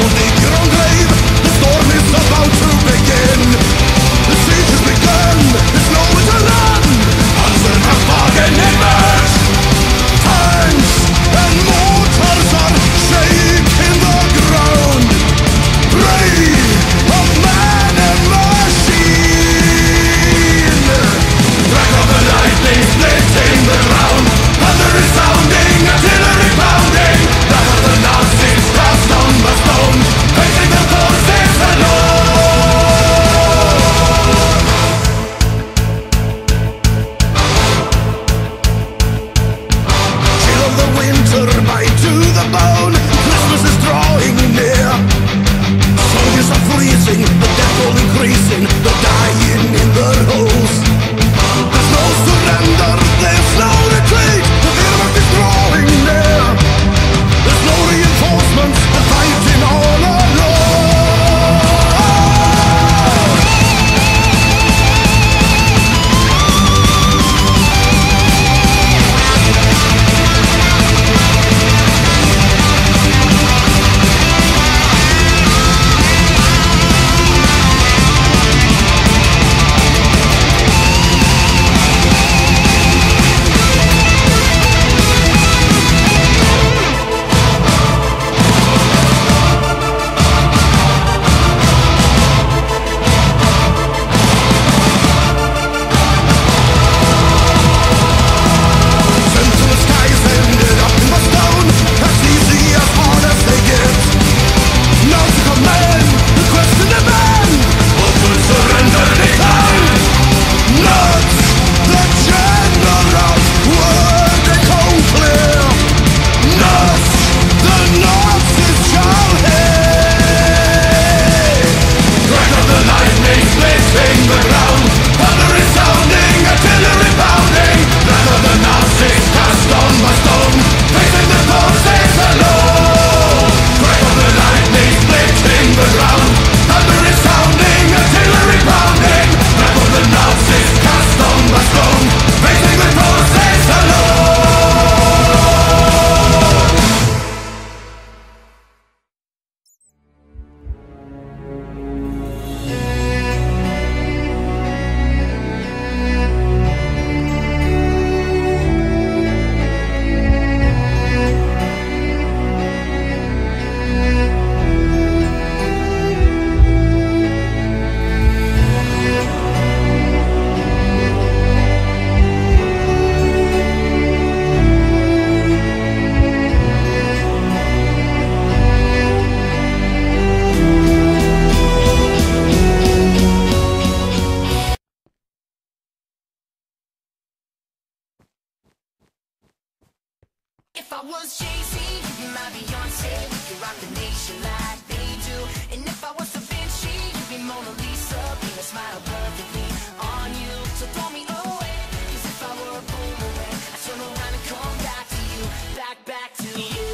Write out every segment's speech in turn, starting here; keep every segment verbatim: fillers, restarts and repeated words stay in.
If I was Jay-Z, you'd be my Beyonce. We could rock the nation like they do. And if I was Da Vinci, you'd be Mona Lisa. Being a smile perfectly on you. So throw me away, cause if I were a boomerang, I'd turn around and come back to you. Back, back to you.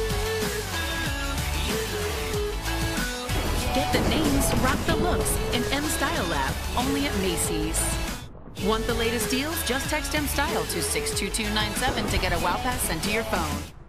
Get the names, rock the looks in M Style Lab, only at Macy's. Want the latest deals? Just text M Style to six two two nine seven to get a Wow Pass sent to your phone.